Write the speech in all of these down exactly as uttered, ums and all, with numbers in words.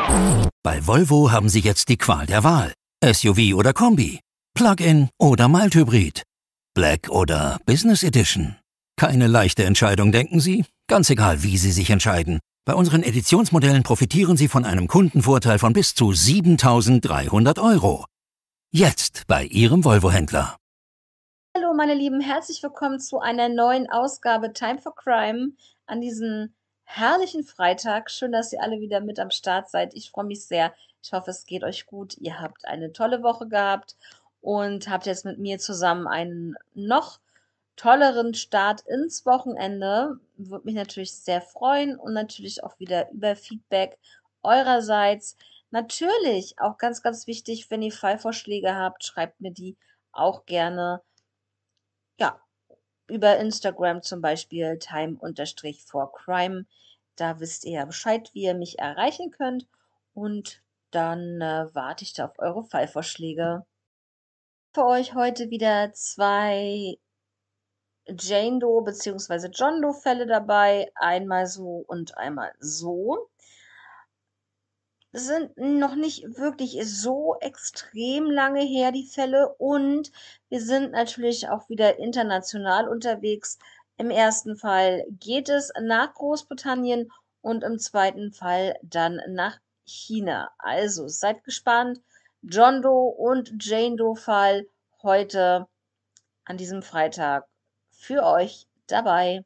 Bei Volvo haben Sie jetzt die Qual der Wahl. S U V oder Kombi, Plug-in oder Mild-Hybrid, Black oder Business Edition. Keine leichte Entscheidung, denken Sie? Ganz egal, wie Sie sich entscheiden. Bei unseren Editionsmodellen profitieren Sie von einem Kundenvorteil von bis zu siebentausenddreihundert Euro. Jetzt bei Ihrem Volvo-Händler. Hallo meine Lieben, herzlich willkommen zu einer neuen Ausgabe Time for Crime an diesem herrlichen Freitag. Schön, dass ihr alle wieder mit am Start seid. Ich freue mich sehr. Ich hoffe, es geht euch gut. Ihr habt eine tolle Woche gehabt und habt jetzt mit mir zusammen einen noch tolleren Start ins Wochenende. Würde mich natürlich sehr freuen und natürlich auch wieder über Feedback eurerseits. Natürlich auch ganz, ganz wichtig, wenn ihr Fallvorschläge habt, schreibt mir die auch gerne. Ja, über Instagram zum Beispiel time-for-crime. Da wisst ihr ja Bescheid, wie ihr mich erreichen könnt. Und dann äh, warte ich da auf eure Fallvorschläge. Für euch heute wieder zwei Jane Doe bzw. John Doe Fälle dabei. Einmal so und einmal so. Sind noch nicht wirklich so extrem lange her, die Fälle. Und wir sind natürlich auch wieder international unterwegs. Im ersten Fall geht es nach Großbritannien und im zweiten Fall dann nach China. Also seid gespannt. John Doe und Jane Doe Fall heute an diesem Freitag für euch dabei.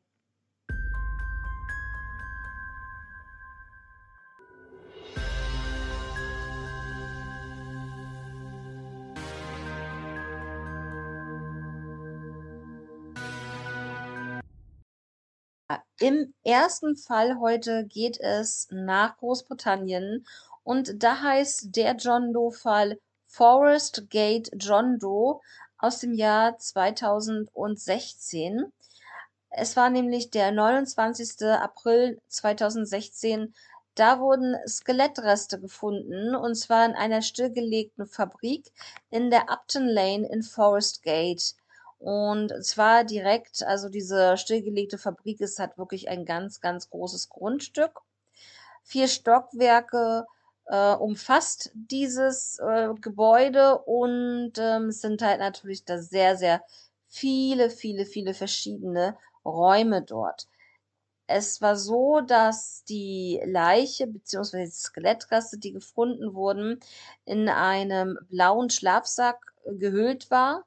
Im ersten Fall heute geht es nach Großbritannien und da heißt der John Doe-Fall Forest Gate John Doe aus dem Jahr zweitausendsechzehn. Es war nämlich der neunundzwanzigste April zweitausendsechzehn. Da wurden Skelettreste gefunden und zwar in einer stillgelegten Fabrik in der Upton Lane in Forest Gate. Und zwar direkt, also diese stillgelegte Fabrik ist halt wirklich ein ganz, ganz großes Grundstück. Vier Stockwerke äh, umfasst dieses äh, Gebäude und ähm, es sind halt natürlich da sehr, sehr viele, viele, viele verschiedene Räume dort. Es war so, dass die Leiche beziehungsweise die Skelettreste, die gefunden wurden, in einem blauen Schlafsack äh, gehüllt war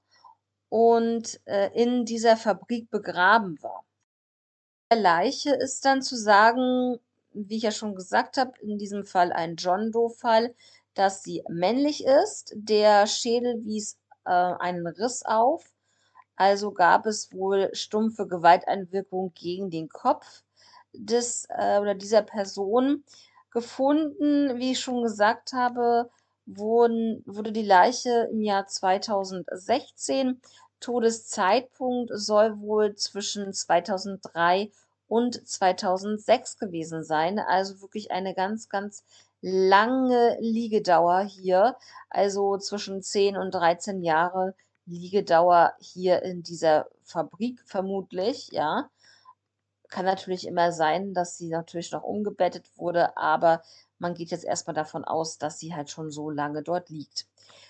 und äh, in dieser Fabrik begraben war. Der Leiche ist dann zu sagen, wie ich ja schon gesagt habe, in diesem Fall ein John Doe-Fall, dass sie männlich ist. Der Schädel wies äh, einen Riss auf, also gab es wohl stumpfe Gewalteinwirkung gegen den Kopf des äh, oder dieser Person. Gefunden, wie ich schon gesagt habe, wurden, wurde die Leiche im Jahr zweitausendsechzehn. Todeszeitpunkt soll wohl zwischen zweitausenddrei und zweitausendsechs gewesen sein. Also wirklich eine ganz, ganz lange Liegedauer hier. Also zwischen zehn und dreizehn Jahre Liegedauer hier in dieser Fabrik vermutlich, ja. Kann natürlich immer sein, dass sie natürlich noch umgebettet wurde, aber man geht jetzt erstmal davon aus, dass sie halt schon so lange dort liegt.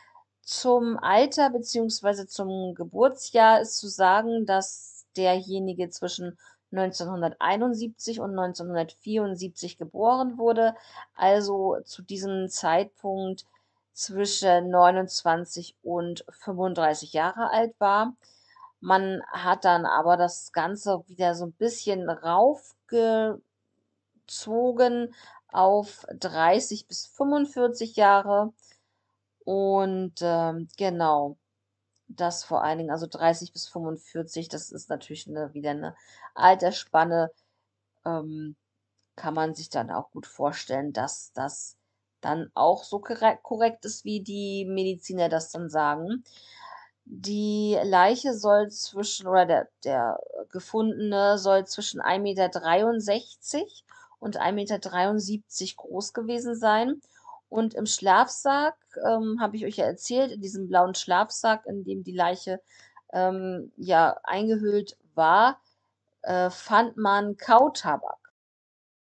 Zum Alter beziehungsweise zum Geburtsjahr ist zu sagen, dass derjenige zwischen neunzehnhunderteinundsiebzig und neunzehnhundertvierundsiebzig geboren wurde, also zu diesem Zeitpunkt zwischen neunundzwanzig und fünfunddreißig Jahre alt war. Man hat dann aber das Ganze wieder so ein bisschen raufgezogen auf dreißig bis fünfundvierzig Jahre und, ähm, genau, das vor allen Dingen, also dreißig bis fünfundvierzig, das ist natürlich 'ne wieder eine Altersspanne, ähm, kann man sich dann auch gut vorstellen, dass das dann auch so korrekt korrekt ist, wie die Mediziner das dann sagen. Die Leiche soll zwischen oder der der Gefundene soll zwischen ein Meter dreiundsechzig und ein Meter dreiundsiebzig groß gewesen sein. Und im Schlafsack, ähm, habe ich euch ja erzählt, in diesem blauen Schlafsack, in dem die Leiche, ähm, ja, eingehüllt war, äh, fand man Kautabak.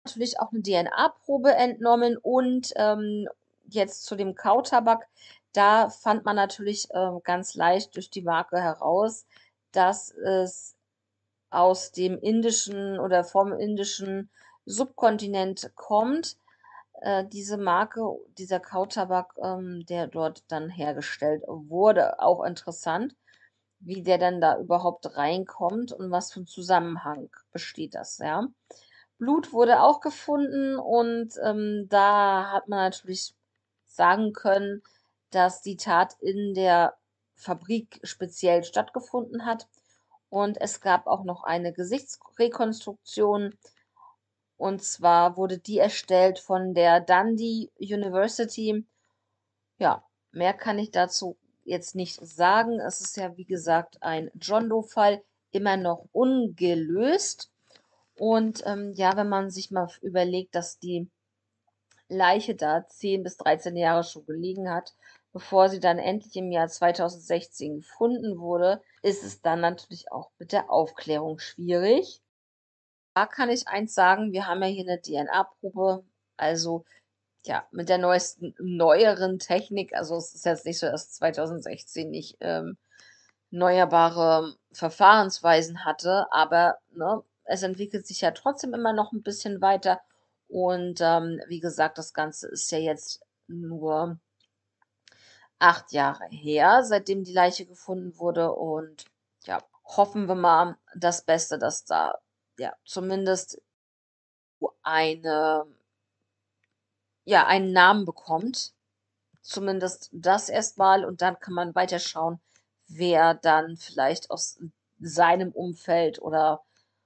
Natürlich auch eine D N A-Probe entnommen und, ähm, jetzt zu dem Kautabak, da fand man natürlich, ähm, ganz leicht durch die Marke heraus, dass es aus dem indischen oder vom indischen Subkontinent kommt, äh, diese Marke, dieser Kautabak, ähm, der dort dann hergestellt wurde. Auch interessant, wie der dann da überhaupt reinkommt und was für 'n Zusammenhang besteht das, ja? Blut wurde auch gefunden und, ähm, da hat man natürlich sagen können, dass die Tat in der Fabrik speziell stattgefunden hat. Und es gab auch noch eine Gesichtsrekonstruktion. Und zwar wurde die erstellt von der Dundee University. Ja, mehr kann ich dazu jetzt nicht sagen. Es ist ja, wie gesagt, ein John Doe-Fall, immer noch ungelöst. Und ähm, ja, wenn man sich mal überlegt, dass die Leiche da zehn bis dreizehn Jahre schon gelegen hat, bevor sie dann endlich im Jahr zweitausendsechzehn gefunden wurde, ist es dann natürlich auch mit der Aufklärung schwierig. Da kann ich eins sagen, wir haben ja hier eine D N A-Probe, also ja, mit der neuesten neueren Technik, also es ist jetzt nicht so, dass zweitausendsechzehn nicht ähm, erneuerbare Verfahrensweisen hatte, aber ne, es entwickelt sich ja trotzdem immer noch ein bisschen weiter. Und ähm, wie gesagt, das Ganze ist ja jetzt nur acht Jahre her, seitdem die Leiche gefunden wurde. Und ja, hoffen wir mal das Beste, dass da ja zumindest eine, ja, einen Namen bekommt. Zumindest das erstmal und dann kann man weiterschauen, wer dann vielleicht aus seinem Umfeld oder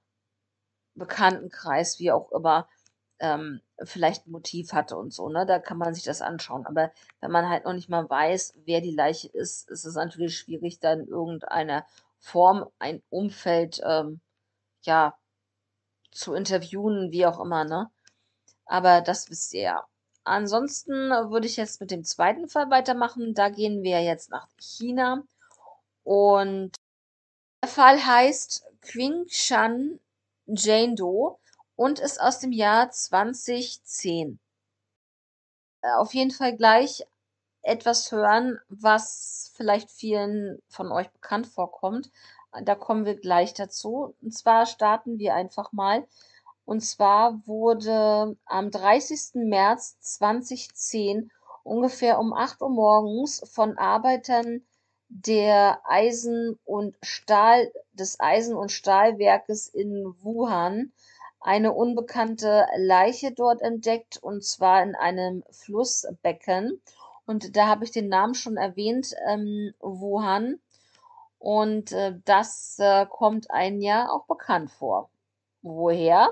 Bekanntenkreis, wie auch immer, ähm, vielleicht 'n Motiv hatte und so, ne? Da kann man sich das anschauen. Aber wenn man halt noch nicht mal weiß, wer die Leiche ist, ist es natürlich schwierig, da in irgendeiner Form ein Umfeld, ähm, ja, zu interviewen, wie auch immer, ne? Aber das wisst ihr ja. Ansonsten äh, würde ich jetzt mit dem zweiten Fall weitermachen. Da gehen wir jetzt nach China und der Fall heißt Qingshan Jane Doe und ist aus dem Jahr zweitausendzehn. Äh, auf jeden Fall gleich etwas hören, was vielleicht vielen von euch bekannt vorkommt. Äh, Da kommen wir gleich dazu. Und zwar starten wir einfach mal. Und zwar wurde am dreißigsten März zweitausendzehn ungefähr um acht Uhr morgens von Arbeitern der Eisen- und Stahl, des Eisen- und Stahlwerkes in Wuhan eine unbekannte Leiche dort entdeckt, und zwar in einem Flussbecken. Und da habe ich den Namen schon erwähnt, ähm, Wuhan. Und äh, das äh, kommt einem ja auch bekannt vor. Woher?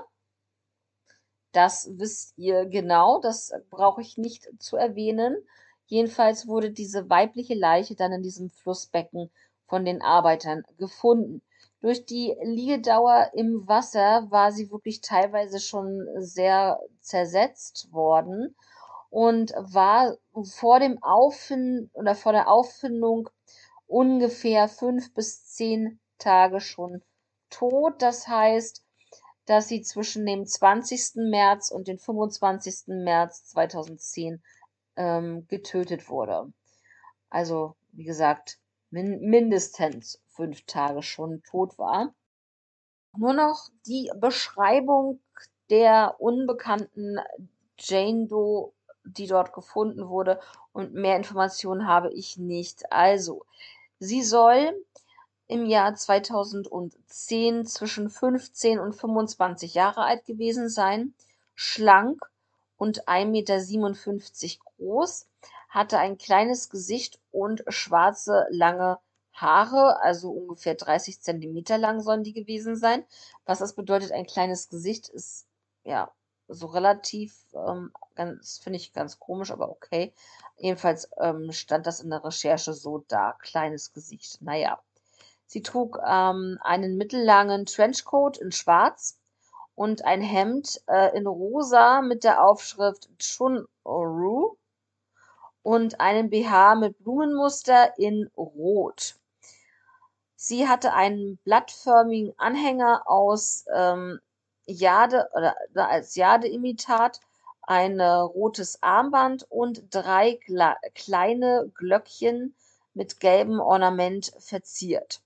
Das wisst ihr genau, das brauche ich nicht zu erwähnen. Jedenfalls wurde diese weibliche Leiche dann in diesem Flussbecken von den Arbeitern gefunden. Durch die Liegedauer im Wasser war sie wirklich teilweise schon sehr zersetzt worden und war vor dem Auffin oder vor der Auffindung ungefähr fünf bis zehn Tage schon tot. Das heißt, dass sie zwischen dem zwanzigsten März und dem fünfundzwanzigsten März zweitausendzehn ähm, getötet wurde. Also, wie gesagt, min mindestens fünf Tage schon tot war. Nur noch die Beschreibung der unbekannten Jane Doe, die dort gefunden wurde, und mehr Informationen habe ich nicht. Also, sie soll im Jahr zweitausendzehn zwischen fünfzehn und fünfundzwanzig Jahre alt gewesen sein, schlank und ein Meter siebenundfünfzig groß, hatte ein kleines Gesicht und schwarze, lange Haare, also ungefähr dreißig Zentimeter lang sollen die gewesen sein. Was das bedeutet, ein kleines Gesicht, ist ja so relativ, ähm, ganz, finde ich ganz komisch, aber okay. Jedenfalls ähm, stand das in der Recherche so da, kleines Gesicht. Naja. Sie trug ähm, einen mittellangen Trenchcoat in Schwarz und ein Hemd äh, in Rosa mit der Aufschrift Chun-Oru und einen B H mit Blumenmuster in Rot. Sie hatte einen blattförmigen Anhänger aus ähm, Jade oder als Jade-Imitat ein äh, rotes Armband und drei Gla kleine Glöckchen mit gelbem Ornament verziert.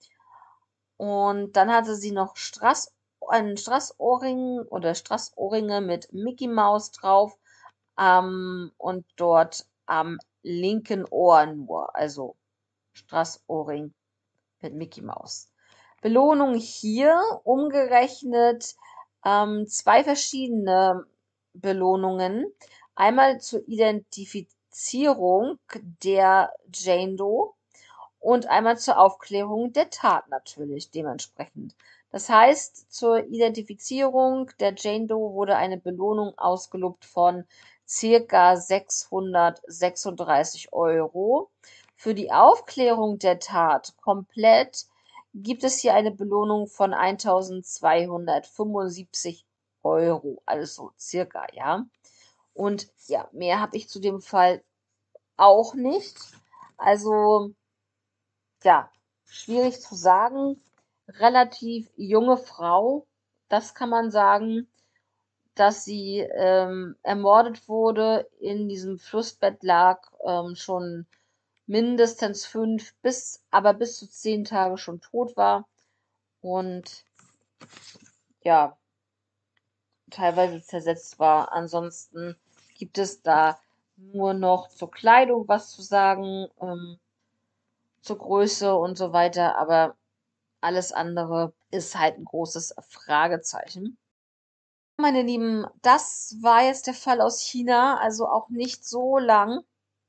Und dann hatte sie noch Strass, einen Strassohrring oder Strassohrringe mit Mickey Mouse drauf ähm, und dort am linken Ohr nur, also Strassohrring mit Mickey Mouse. Belohnung hier umgerechnet ähm, zwei verschiedene Belohnungen. Einmal zur Identifizierung der Jane Doe und einmal zur Aufklärung der Tat natürlich dementsprechend. Das heißt, zur Identifizierung der Jane Doe wurde eine Belohnung ausgelobt von circa sechshundertsechsunddreißig Euro. Für die Aufklärung der Tat komplett gibt es hier eine Belohnung von eintausendzweihundertfünfundsiebzig Euro, also circa, ja. Und ja, mehr habe ich zu dem Fall auch nicht. Also, ja, schwierig zu sagen. Relativ junge Frau, das kann man sagen, dass sie ähm, ermordet wurde, in diesem Flussbett lag, ähm, schon mindestens fünf bis, aber bis zu zehn Tage schon tot war und ja, teilweise zersetzt war. Ansonsten gibt es da nur noch zur Kleidung was zu sagen, ähm, zur Größe und so weiter, aber alles andere ist halt ein großes Fragezeichen. Meine Lieben, das war jetzt der Fall aus China, also auch nicht so lang.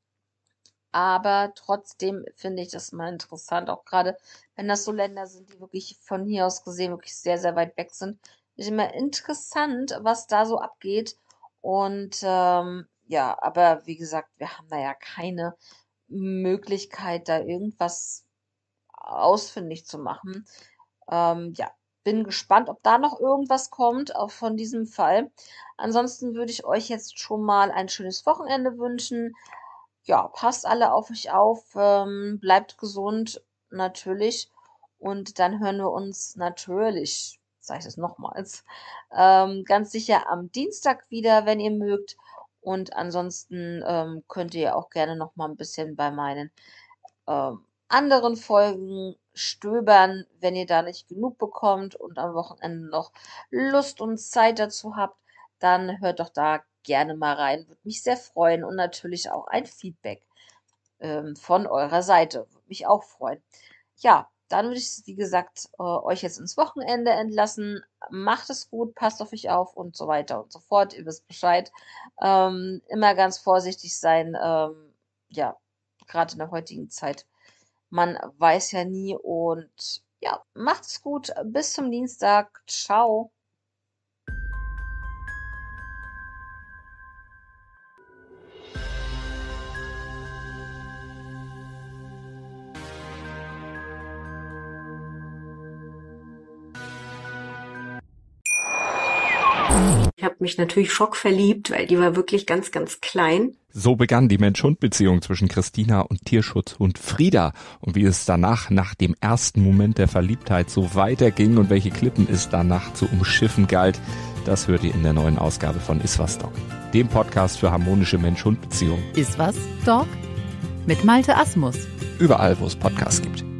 Aber trotzdem finde ich das mal interessant, auch gerade wenn das so Länder sind, die wirklich von hier aus gesehen wirklich sehr, sehr weit weg sind. Ist immer interessant, was da so abgeht. Und ähm, ja, aber wie gesagt, wir haben da ja keine Möglichkeit, da irgendwas ausfindig zu machen. Ähm, ja, bin gespannt, ob da noch irgendwas kommt, auch von diesem Fall. Ansonsten würde ich euch jetzt schon mal ein schönes Wochenende wünschen. Ja, passt alle auf euch auf, ähm, bleibt gesund, natürlich. Und dann hören wir uns natürlich, sage ich das nochmals, ähm, ganz sicher am Dienstag wieder, wenn ihr mögt. Und ansonsten ähm, könnt ihr auch gerne noch mal ein bisschen bei meinen ähm, anderen Folgen stöbern, wenn ihr da nicht genug bekommt und am Wochenende noch Lust und Zeit dazu habt, dann hört doch da gerne mal rein. Würde mich sehr freuen und natürlich auch ein Feedback ähm, von eurer Seite. Würde mich auch freuen. Ja, dann würde ich, wie gesagt, äh, euch jetzt ins Wochenende entlassen. Macht es gut, passt auf euch auf und so weiter und so fort. Ihr wisst Bescheid. Ähm, immer ganz vorsichtig sein. Ähm, ja, gerade in der heutigen Zeit. Man weiß ja nie und ja, macht's gut. Bis zum Dienstag. Ciao. Ich habe mich natürlich schockverliebt, weil die war wirklich ganz, ganz klein. So begann die Mensch-Hund-Beziehung zwischen Christina und Tierschutzhund Frieda. Und wie es danach, nach dem ersten Moment der Verliebtheit, so weiterging und welche Klippen es danach zu umschiffen galt, das hört ihr in der neuen Ausgabe von Iswas Dog, dem Podcast für harmonische Mensch-Hund-Beziehungen. Iswas Dog mit Malte Asmus. Überall, wo es Podcasts gibt.